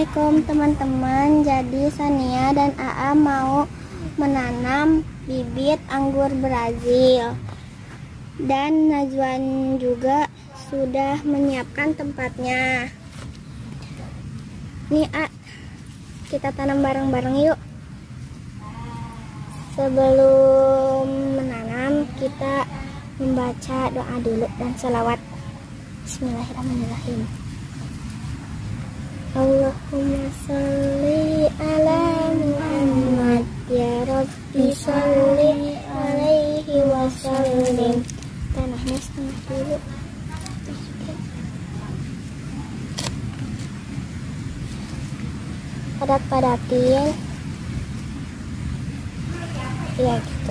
Assalamualaikum teman-teman. Jadi Sania dan AA mau menanam bibit anggur Brazil, dan Najwan juga sudah menyiapkan tempatnya. Nih A, kita tanam bareng-bareng yuk. Sebelum menanam kita membaca doa dulu dan selawat. Bismillahirrahmanirrahim. Allahumma sholli ala Muhammad, ya Rabbi sholli alaihi wa sallim. Tanahnya setengah dulu. Padat-padatin. Ya gitu.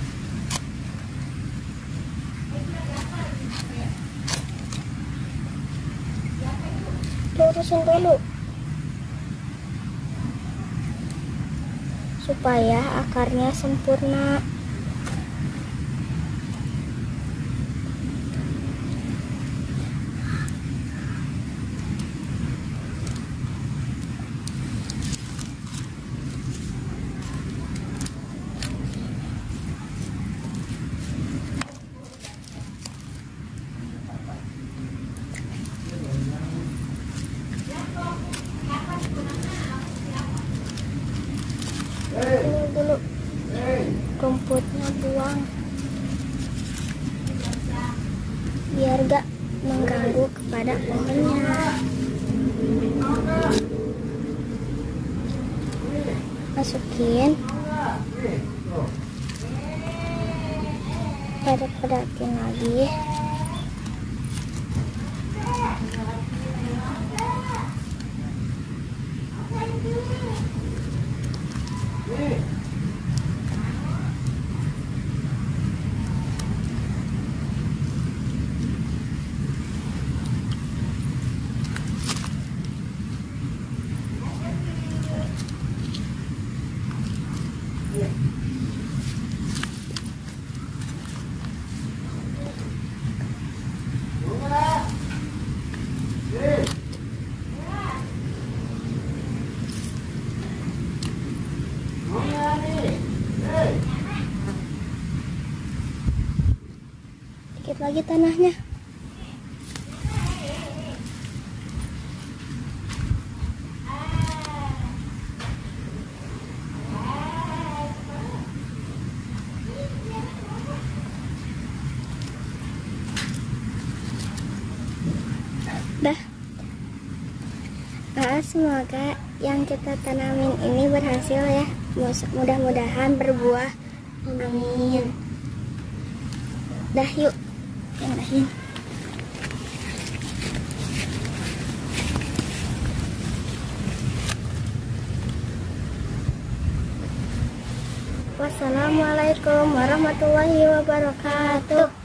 Lurusin dulu supaya akarnya sempurna. Dulu rumputnya buang biar gak mengganggu kepada pohonnya. Masukin, padat-padatin lagi. Dikit lagi tanahnya. Dah. Semoga yang kita tanamin ini berhasil ya. Mudah-mudahan berbuah. Amin. Dah yuk. Pindahin. Wassalamualaikum warahmatullahi wabarakatuh.